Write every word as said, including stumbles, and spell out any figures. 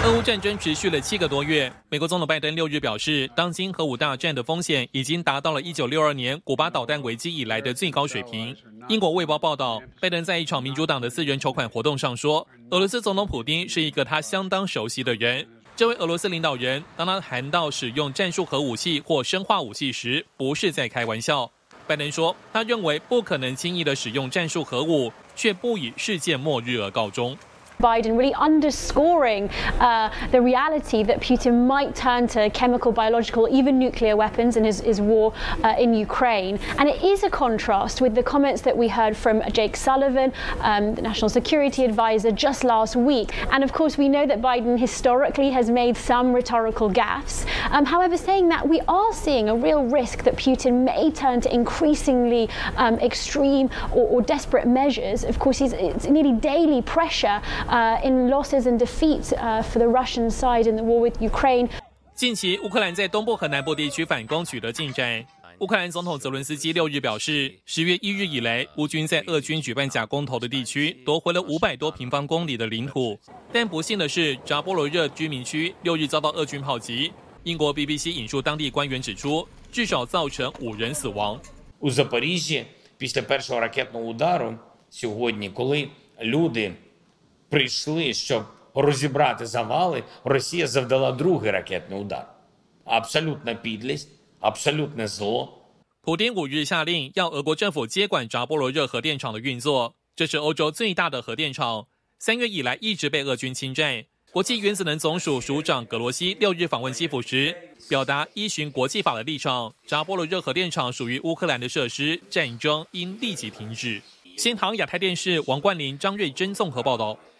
俄乌战争持续了七个多月，美国总统拜登六日表示，当今核武大战的风险已经达到了一九六二年古巴导弹危机以来的最高水平。英国《卫报》报道，拜登在一场民主党的私人筹款活动上说，俄罗斯总统普丁是一个他相当熟悉的人。这位俄罗斯领导人，当他谈到使用战术核武器或生化武器时，不是在开玩笑。拜登说，他认为不可能轻易的使用战术核武，却不以世界末日而告终。 Biden really underscoring uh, the reality that Putin might turn to chemical, biological, even nuclear weapons in his, his war uh, in Ukraine. And it is a contrast with the comments that we heard from Jake Sullivan, um, the National Security Advisor, just last week. And of course, we know that Biden historically has made some rhetorical gaffes. Um, however, saying that, we are seeing a real risk that Putin may turn to increasingly um, extreme or, or desperate measures. Of course, he's, it's nearly daily pressure Uh, in losses and defeats uh, for the Russian side in the war with Ukraine. 近期，乌克兰在东部和南部地区反攻取得进展。乌克兰总统泽伦斯基六日表示，十月一日以来，乌军在俄军举办假公投的地区夺回了五百多平方公里的领土。但不幸的是，扎波罗热居民区六日遭到俄军炮击。英国 B B C 引述当地官员指出，至少造成五人死亡。 У Запоріжжі після першого ракетного удару сьогодні, коли люди прийшли, щоб розібрати завали, Росія завдала другий ракетний удар. Абсолютна підлість, абсолютне зло. 普丁五日下令要俄国政府接管扎波罗热核电厂的运作，这是欧洲最大的核电厂，三月以来一直被俄军侵占。国际原子能总署署长葛罗西六日访问基辅时，表达依循国际法的立场，扎波罗热核电厂属于乌克兰的设施，战争应立即停止。新唐亚太电视王冠霖、张瑞珍综合报道。